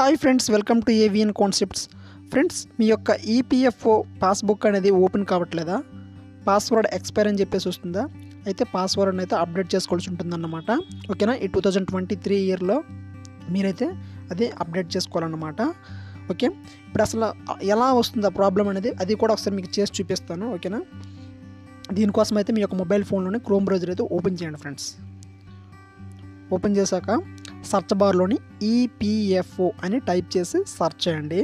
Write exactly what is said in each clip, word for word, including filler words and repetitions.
Hi friends, welcome to AVN concepts. Friends, మీ యొక్క EPFO passbook అనేది ఓపెన్ కావట్లేదా? పాస్వర్డ్ ఎక్స్పైర్ అని చెప్పేసి వస్తుందా? అయితే పాస్వర్డ్ని అయితే అప్డేట్ చేసుకోవాల్సి ఉంటుందన్నమాట. ఓకేనా? ఈ టూ థౌజండ్ ట్వంటీ త్రీ ఇయర్లో మీరైతే అదే అప్డేట్ చేసుకోవాలన్నమాట. ఓకే, ఇప్పుడు అసలు ఎలా వస్తుందా ప్రాబ్లం అనేది అది కూడా ఒకసారి మీకు చేసి చూపిస్తాను. ఓకేనా? దీనికోసం అయితే మీ యొక్క మొబైల్ ఫోన్లోనే క్రోమ్ బ్రౌజర్ అయితే ఓపెన్ చేయండి ఫ్రెండ్స్. ఓపెన్ చేశాక సర్చ్ బార్లోని ఈపీఎఫ్ఓ అని టైప్ చేసి సర్చ్ చేయండి.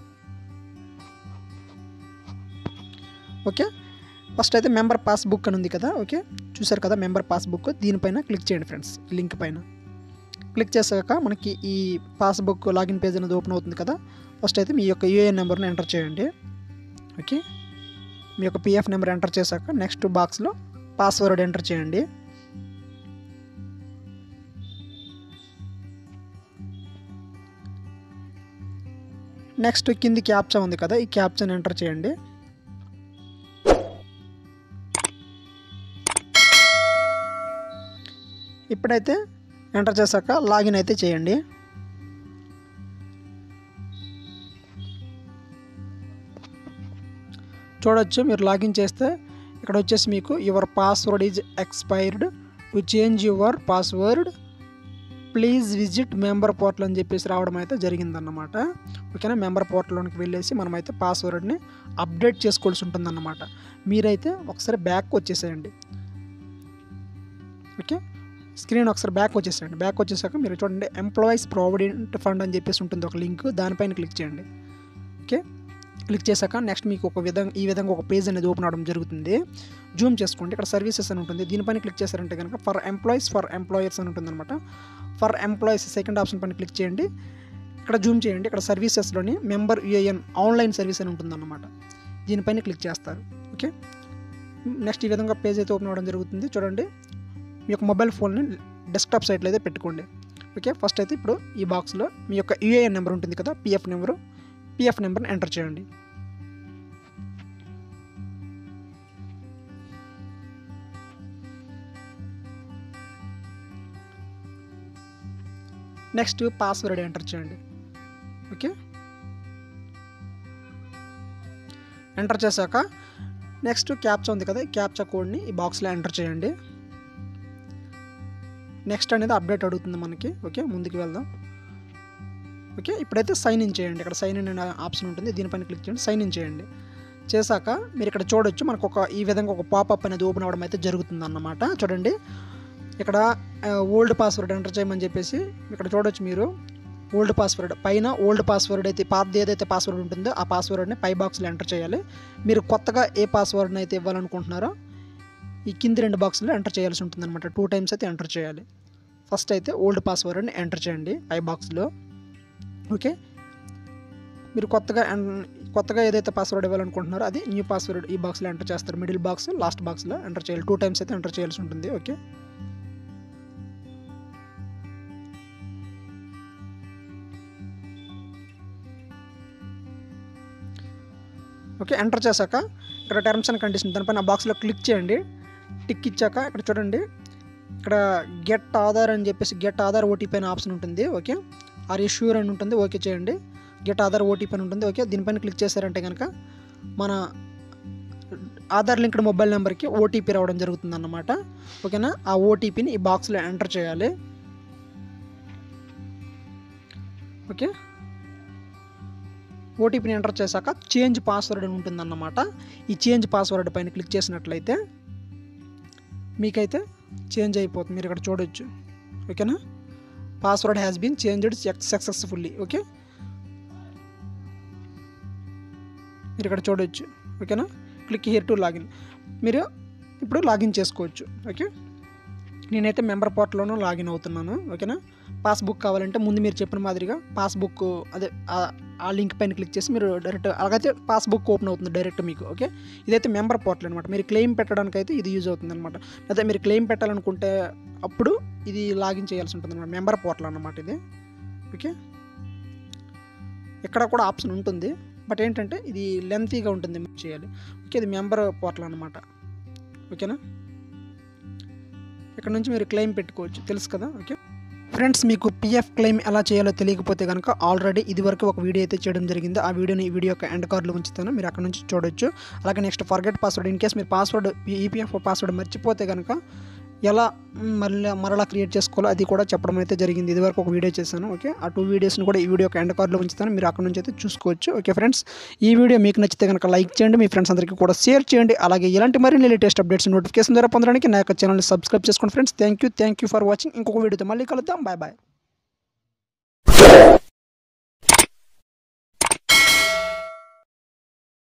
ఓకే, ఫస్ట్ అయితే మెంబర్ పాస్బుక్ అని ఉంది కదా. ఓకే, చూసారు కదా మెంబర్ పాస్బుక్, దీనిపైన క్లిక్ చేయండి ఫ్రెండ్స్. లింక్ పైన క్లిక్ చేశాక మనకి ఈ పాస్బుక్ లాగిన్ పేజ్ అనేది ఓపెన్ అవుతుంది కదా. ఫస్ట్ అయితే మీ యొక్క యూఏఎన్ నెంబర్ని ఎంటర్ చేయండి. ఓకే, మీ యొక్క పిఎఫ్ నెంబర్ ఎంటర్ చేశాక నెక్స్ట్ బాక్స్లో పాస్వర్డ్ ఎంటర్ చేయండి. నెక్స్ట్ కింది క్యాప్చా ఉంది కదా, ఈ క్యాప్చాని ఎంటర్ చేయండి. ఇప్పుడైతే ఎంటర్ చేశాక లాగిన్ అయితే చేయండి. చూడొచ్చు, మీరు లాగిన్ చేస్తే ఇక్కడ వచ్చేసి మీకు your password is expired, to change your password please visit member portal అని చెప్పేసి రావడం అయితే జరిగిందన్నమాట. ఓకేనా? మెంబర్ పోర్టల్లోకి వెళ్ళేసి మనమైతే పాస్వర్డ్ని అప్డేట్ చేసుకోవాల్సి ఉంటుందన్నమాట. మీరైతే ఒకసారి బ్యాక్ వచ్చేసేయండి. ఓకే, స్క్రీన్ ఒకసారి బ్యాక్ వచ్చేసేయండి. బ్యాక్ వచ్చేసాక మీరు చూడండి, ఎంప్లాయీస్ ప్రావిడెంట్ ఫండ్ అని చెప్పేసి ఉంటుంది ఒక లింక్, దానిపైన క్లిక్ చేయండి. ఓకే, క్లిక్ చేశాక నెక్స్ట్ మీకు ఒక విధంగా ఈ విధంగా ఒక పేజ్ అనేది ఓపెన్ అవడం జరుగుతుంది. జూమ్ చేసుకోండి, ఇక్కడ సర్వీసెస్ అని ఉంటుంది, దీనిపైన క్లిక్ చేశారంటే కనుక ఫర్ ఎంప్లాయీస్ ఫర్ ఎంప్లాయర్స్ అని ఉంటుంది అనమాట. ఫర్ ఎంప్లాయీస్ సెకండ్ ఆప్షన్ పైన క్లిక్ చేయండి. ఇక్కడ జూమ్ చేయండి, ఇక్కడ సర్వీసెస్లోని మెంబర్ యూఏఎన్ ఆన్లైన్ సర్వీస్ అని ఉంటుందన్నమాట, దీనిపైన క్లిక్ చేస్తారు. ఓకే, నెక్స్ట్ ఈ విధంగా పేజ్ అయితే ఓపెన్ అవ్వడం జరుగుతుంది. చూడండి, మీ యొక్క మొబైల్ ఫోన్ని డెస్క్టాప్ సైట్లో అయితే పెట్టుకోండి. ఓకే, ఫస్ట్ అయితే ఇప్పుడు ఈ బాక్స్లో మీ యొక్క యూఏఎన్ నెంబర్ ఉంటుంది కదా, పిఎఫ్ నెంబరు పిఎఫ్ నెంబర్ని ఎంటర్ చేయండి. నెక్స్ట్ పాస్వర్డ్ ఎంటర్ చేయండి. ఓకే, ఎంటర్ చేశాక నెక్స్ట్ క్యాప్చా ఉంది కదా, ఈ క్యాప్చా కోడ్ని ఈ బాక్స్లో ఎంటర్ చేయండి. నెక్స్ట్ అనేది అప్డేట్ అడుగుతుంది మనకి. ఓకే, ముందుకు వెళ్దాం. ఓకే, ఇప్పుడైతే సైన్ ఇన్ చేయండి. ఇక్కడ సైన్ ఇన్ అనే ఆప్షన్ ఉంటుంది, దీనిపైన క్లిక్ చేయండి. సైన్ ఇన్ చేయండి. చేశాక మీరు ఇక్కడ చూడొచ్చు, మనకు ఒక ఈ విధంగా ఒక పాపప్ అనేది ఓపెన్ అవ్వడం అయితే జరుగుతుంది అన్నమాట. చూడండి, ఇక్కడ ఓల్డ్ పాస్వర్డ్ ఎంటర్ చేయమని చెప్పేసి ఇక్కడ చూడొచ్చు మీరు. ఓల్డ్ పాస్వర్డ్ పైన ఓల్డ్ పాస్వర్డ్ అయితే పాతది ఏదైతే పాస్వర్డ్ ఉంటుందో ఆ పాస్వర్డ్ని పై బాక్స్లో ఎంటర్ చేయాలి. మీరు కొత్తగా ఏ పాస్వర్డ్ని అయితే ఇవ్వాలనుకుంటున్నారో ఈ కింది రెండు బాక్స్లో ఎంటర్ చేయాల్సి ఉంటుంది అనమాట. టూ టైమ్స్ అయితే ఎంటర్ చేయాలి. ఫస్ట్ అయితే ఓల్డ్ పాస్వర్డ్ని ఎంటర్ చేయండి పై బాక్స్లో. ఓకే, మీరు కొత్తగా కొత్తగా ఏదైతే పాస్వర్డ్ ఇవ్వాలనుకుంటున్నారో అది న్యూ పాస్వర్డ్ ఈ బాక్స్లో ఎంటర్ చేస్తారు. మిడిల్ బాక్స్ లాస్ట్ బాక్స్లో ఎంటర్ చేయాలి. టూ టైమ్స్ అయితే ఎంటర్ చేయాల్సి ఉంటుంది. ఓకే, ఓకే ఎంటర్ చేశాక ఇక్కడ టర్మ్స్ అండ్ కండిషన్ దానిపైన బాక్స్లో క్లిక్ చేయండి. టిక్ ఇచ్చాక ఇక్కడ చూడండి, ఇక్కడ గెట్ ఆధార్ అని చెప్పేసి గెట్ ఆధార్ ఓటీపీ అనే ఆప్షన్ ఉంటుంది. ఓకే, ఆర్ యూ ష్యూర్ అని ఉంటుంది, ఓకే చేయండి. గెట్ ఆధార్ ఓటీపీ అని ఉంటుంది. ఓకే, దీనిపైన క్లిక్ చేశారంటే కనుక మన ఆధార్ లింక్డ్ మొబైల్ నెంబర్కి ఓటీపీ రావడం జరుగుతుంది అన్నమాట. ఓకేనా? ఆ ఓటీపీని ఈ బాక్స్లో ఎంటర్ చేయాలి. ఓకే, ఓటీపీని ఎంటర్ చేశాక చేంజ్ పాస్వర్డ్ అని ఉంటుందన్నమాట. ఈ చేంజ్ పాస్వర్డ్ పైన క్లిక్ చేసినట్లయితే మీకైతే చేంజ్ అయిపోతుంది. మీరు ఇక్కడ చూడొచ్చు. ఓకేనా? Password has been changed successfully. Okay, మీరు ఇక్కడ చూడొచ్చు. ఓకేనా? Click here to login. మీరు ఇప్పుడు లాగిన్ చేసుకోవచ్చు. ఓకే, నేనైతే మెంబర్ పోర్టల్లోనూ లాగిన్ అవుతున్నాను. ఓకేనా? పాస్బుక్ కావాలంటే ముందు మీరు చెప్పిన మాదిరిగా పాస్బుక్ అదే ఆ లింక్ పైన క్లిక్ చేసి మీరు డైరెక్ట్ అలాగైతే పాస్బుక్ ఓపెన్ అవుతుంది డైరెక్ట్ మీకు. ఓకే, ఇదైతే మెంబర్ పోర్టల్ అనమాట. మీరు క్లెయిమ్ పెట్టడానికి అయితే ఇది యూజ్ అవుతుంది అనమాట. అదే మీరు క్లెయిమ్ పెట్టాలనుకుంటే అప్పుడు ఇది లాగిన్ చేయాల్సి ఉంటుంది అనమాట. మెంబర్ పోర్టల్ అన్నమాట ఇది. ఓకే, ఇక్కడ కూడా ఆప్షన్ ఉంటుంది, బట్ ఏంటంటే ఇది లెంతీగా ఉంటుంది చేయాలి. ఓకే, ఇది మెంబర్ పోర్టల్ అనమాట. ఓకేనా? ఇక్కడ నుంచి మీరు క్లెయిమ్ పెట్టుకోవచ్చు, తెలుసు కదా. ఓకే, ఫ్రెండ్స్ మీకు పీఎఫ్ క్లెయిమ్ ఎలా చేయాలో తెలియకపోతే కనుక ఆల్రెడీ ఇదివరకు ఒక వీడియో అయితే చేయడం జరిగింది. ఆ వీడియోని ఈ వీడియో యొక్క ఎండ్ కార్డులో ఉంచుతాను, మీరు అక్కడ నుంచి చూడొచ్చు. అలాగే next forget password, in case మీరు పాస్వర్డ్ ఈపీఎఫ్ఓ పాస్వర్డ్ మర్చిపోతే కనుక ఎలా మళ్ళీ మరలా క్రియేట్ చేసుకోవాలో అది కూడా చెప్పడం అయితే జరిగింది. ఇదివరకు ఒక వీడియో చేశాను. ఓకే, ఆ టూ వీడియోస్ని కూడా ఈ వీడియో యొక్క ఎండ్ కార్డులో ఉంచుతాను, మీరు అక్కడ నుంచి అయితే చూసుకోవచ్చు. ఓకే ఫ్రెండ్స్, ఈ వీడియో మీకు నచ్చితే కనుక లైక్ చేయండి, మీ ఫ్రెండ్స్ అందరికీ కూడా షేర్ చేయండి. అలాగే ఇలాంటి మరిన్ని లేటెస్ట్ అప్డేట్స్ నోటిఫికేషన్ ద్వారా పొందడానికి నా యొక్క ఛానల్ని సబ్స్క్రైబ్ చేసుకోండి friends. Thank you thank you for watching. ఇంకొక వీడియోతో మళ్ళీ కలుద్దాం. Bye bye.